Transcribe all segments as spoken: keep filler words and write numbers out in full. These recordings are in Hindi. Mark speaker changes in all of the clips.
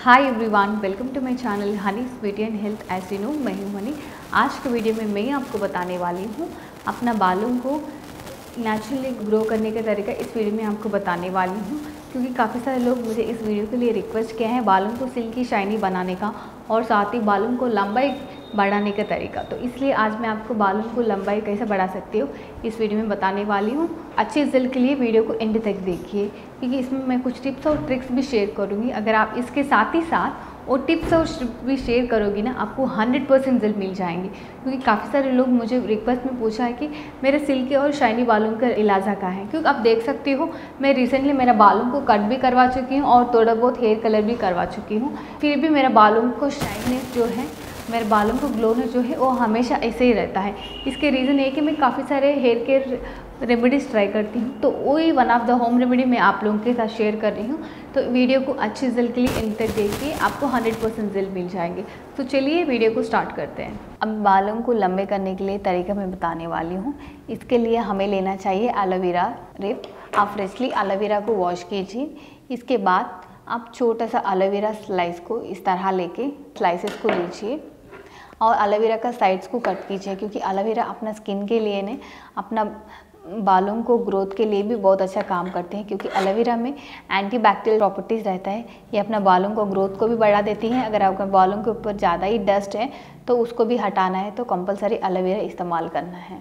Speaker 1: Hi everyone, welcome to my channel Honey Beauty and Health. As you know, मैं हूँ हनी। आज के वीडियो में मैं आपको बताने वाली हूँ अपना बालों को नेचुरली ग्रो करने का तरीका। इस वीडियो में आपको बताने वाली हूँ क्योंकि काफ़ी सारे लोग मुझे इस वीडियो के लिए रिक्वेस्ट किया है बालों को सिल्की शाइनी बनाने का और साथ ही बालों को लंबाई बढ़ाने का तरीका। तो इसलिए आज मैं आपको बालों को लंबाई कैसे बढ़ा सकती हूँ इस वीडियो में बताने वाली हूँ। अच्छे रिजल्ट के लिए वीडियो को एंड तक देखिए क्योंकि इसमें मैं कुछ टिप्स और ट्रिक्स भी शेयर करूँगी। अगर आप इसके साथ ही साथ वो टिप्स और ट्रिक्स भी शेयर करोगी ना, आपको हंड्रेड परसेंट रिजल्ट मिल जाएंगे। क्योंकि काफ़ी सारे लोग मुझे रिक्वेस्ट में पूछा है कि मेरे सिल्की और शाइनी बालों का इलाजा क्या है। क्योंकि आप देख सकते हो मैं रिसेंटली मेरा बालों को कट भी करवा चुकी हूँ और थोड़ा बहुत हेयर कलर भी करवा चुकी हूँ, फिर भी मेरा बालों को शाइनेस जो है, मेरे बालों को ग्लोनेस जो है वो हमेशा ऐसे ही रहता है। इसके रीज़न ये कि मैं काफ़ी सारे हेयर केयर रेमेडीज़ ट्राई करती हूँ, तो वही one of the home remedy मैं आप लोगों के साथ शेयर कर रही हूँ। तो वीडियो को अच्छे रिजल्ट के लिए एंड तक देखिए, आपको हंड्रेड परसेंट रिजल्ट मिल जाएंगे। तो चलिए वीडियो को स्टार्ट करते हैं। अब बालों को लंबे करने के लिए तरीका मैं बताने वाली हूँ। इसके लिए हमें लेना चाहिए एलोवेरा रिप। आप फ्रेशली एलोवेरा को वॉश कीजिए। इसके बाद आप छोटा सा एलोवेरा स्लाइस को इस तरह लेके स्लाइसेस को लीजिए और एलोवेरा का साइड्स को कट कीजिए। क्योंकि एलोवेरा अपना स्किन के लिए ने अपना बालों को ग्रोथ के लिए भी बहुत अच्छा काम करते हैं। क्योंकि एलोवेरा में एंटीबैक्टीरियल प्रॉपर्टीज़ रहता है, ये अपना बालों को ग्रोथ को भी बढ़ा देती हैं। अगर आपके बालों के ऊपर ज़्यादा ही डस्ट है तो उसको भी हटाना है तो कंपलसरी एलोवेरा इस्तेमाल करना है।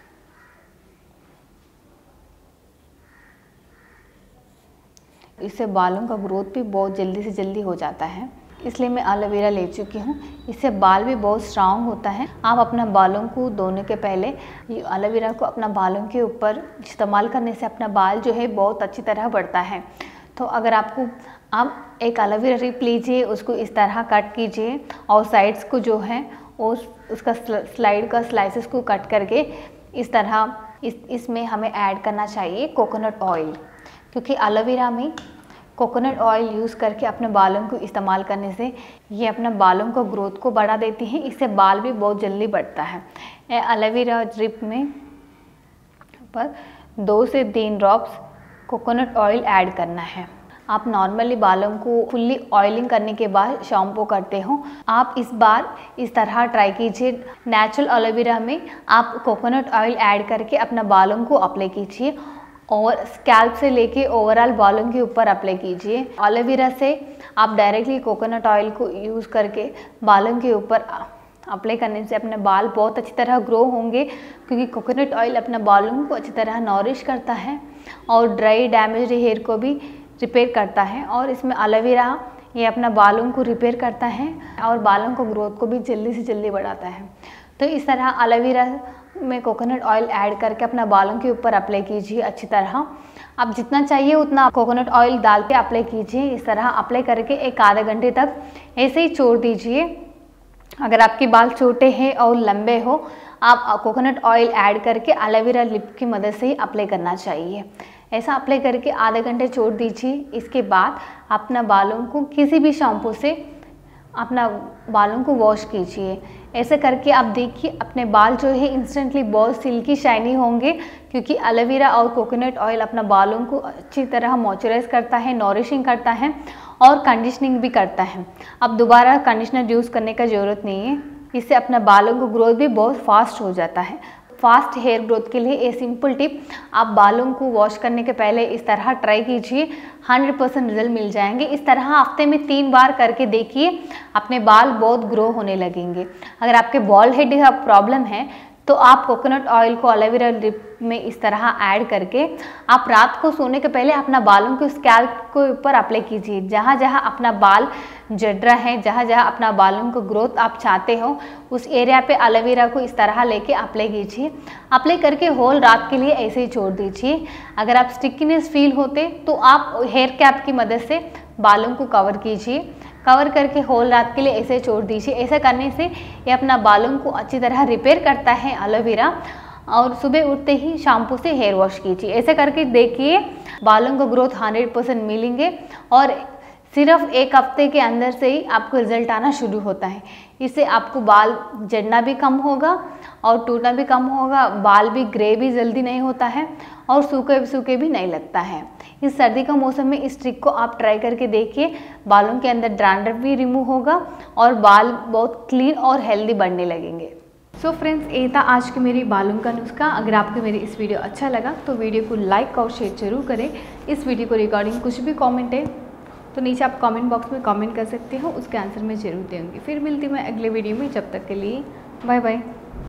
Speaker 1: इससे बालों का ग्रोथ भी बहुत जल्दी से जल्दी हो जाता है, इसलिए मैं एलोवेरा ले चुकी हूँ। इससे बाल भी बहुत स्ट्रांग होता है। आप अपना बालों को धोने के पहले ये एलोवेरा को अपना बालों के ऊपर इस्तेमाल करने से अपना बाल जो है बहुत अच्छी तरह बढ़ता है। तो अगर आपको आप एक एलोवेरा रिप लीजिए, उसको इस तरह कट कीजिए और साइड्स को जो है उस उसका स्लाइड का स्लाइसेस को कट करके इस तरह इस इसमें हमें ऐड करना चाहिए कोकोनट ऑयल। क्योंकि एलोवेरा में कोकोनट ऑयल यूज़ करके अपने बालों को इस्तेमाल करने से ये अपने बालों को ग्रोथ को बढ़ा देती हैं। इससे बाल भी बहुत जल्दी बढ़ता है। एलोवेरा ड्रिप में पर दो से तीन ड्रॉप्स कोकोनट ऑयल ऐड करना है। आप नॉर्मली बालों को फुल्ली ऑयलिंग करने के बाद शैम्पू करते हो, आप इस बार इस तरह ट्राई कीजिए। नेचुरल एलोवेरा में आप कोकोनट ऑयल ऐड करके अपना बालों को अप्लाई कीजिए और स्कैल्प से लेके ओवरऑल बालों के ऊपर अप्लाई कीजिए। एलोवेरा से आप डायरेक्टली कोकोनट ऑयल को यूज़ करके बालों के ऊपर अप्लाई करने से अपने बाल बहुत अच्छी तरह ग्रो होंगे। क्योंकि कोकोनट ऑयल अपने बालों को अच्छी तरह नॉरिश करता है और ड्राई डैमेज हेयर को भी रिपेयर करता है। और इसमें एलोवेरा ये अपना बालों को रिपेयर करता है और बालों को ग्रोथ को भी जल्दी से जल्दी बढ़ाता है। तो इस तरह एलोवेरा में कोकोनट ऑयल ऐड करके अपना बालों के ऊपर अप्लाई कीजिए अच्छी तरह। आप जितना चाहिए उतना कोकोनट ऑयल डाल के अप्लाई कीजिए। इस तरह अप्लाई करके एक आधे घंटे तक ऐसे ही छोड़ दीजिए। अगर आपके बाल छोटे हैं और लंबे हो, आप कोकोनट ऑयल ऐड करके एलोवेरा लिप की मदद से ही अप्लाई करना चाहिए। ऐसा अप्लाई करके आधे घंटे छोड़ दीजिए। इसके बाद अपना बालों को किसी भी शैम्पू से अपना बालों को वॉश कीजिए। ऐसे करके आप देखिए अपने बाल जो है इंस्टेंटली बहुत सिल्की शाइनी होंगे। क्योंकि एलोवेरा और कोकोनट ऑयल अपना बालों को अच्छी तरह मॉइस्चराइज करता है, नॉरिशिंग करता है और कंडीशनिंग भी करता है। अब दोबारा कंडीशनर यूज़ करने का ज़रूरत नहीं है। इससे अपना बालों को ग्रोथ भी बहुत फास्ट हो जाता है। फास्ट हेयर ग्रोथ के लिए ये सिंपल टिप आप बालों को वॉश करने के पहले इस तरह ट्राई कीजिए, हंड्रेड परसेंट रिजल्ट मिल जाएंगे। इस तरह हफ्ते में तीन बार करके देखिए, अपने बाल बहुत ग्रो होने लगेंगे। अगर आपके बॉल्ड हेड का प्रॉब्लम है तो आप कोकोनट ऑयल को एलोवेरा लिप में इस तरह ऐड करके आप रात को सोने के पहले अपना बालों को स्कैल्प के ऊपर अप्लाई कीजिए। जहाँ जहाँ अपना बाल जड़ है, जहाँ जहाँ अपना बालों को ग्रोथ आप चाहते हो, उस एरिया पे एलोवेरा को इस तरह लेके अप्लाई कीजिए। अप्लाई करके होल रात के लिए ऐसे ही छोड़ दीजिए। अगर आप स्टिकीनेस फील होते तो आप हेयर कैप की मदद से बालों को कवर कीजिए। कवर करके होल रात के लिए ऐसे छोड़ दीजिए। ऐसा करने से ये अपना बालों को अच्छी तरह रिपेयर करता है एलोवेरा। और सुबह उठते ही शैम्पू से हेयर वॉश कीजिए। ऐसे करके देखिए बालों को ग्रोथ हंड्रेड परसेंट मिलेंगे और सिर्फ एक हफ्ते के अंदर से ही आपको रिजल्ट आना शुरू होता है। इससे आपको बाल झड़ना भी कम होगा और टूटना भी कम होगा, बाल भी ग्रे भी जल्दी नहीं होता है और सूखे सूखे भी नहीं लगता है। इस सर्दी का मौसम में इस ट्रिक को आप ट्राई करके देखिए, बालों के अंदर डैंड्रफ भी रिमूव होगा और बाल बहुत क्लीन और हेल्दी बनने लगेंगे। सो फ्रेंड्स, ये था आज की मेरी बालों का नुस्खा। अगर आपको मेरी इस वीडियो अच्छा लगा तो वीडियो को लाइक और शेयर जरूर करें। इस वीडियो को रिगार्डिंग कुछ भी कमेंट है तो नीचे आप कमेंट बॉक्स में कमेंट कर सकते हो, उसके आंसर मैं जरूर दूँगी। फिर मिलती हूँ मैं अगले वीडियो में, जब तक के लिए बाय बाय।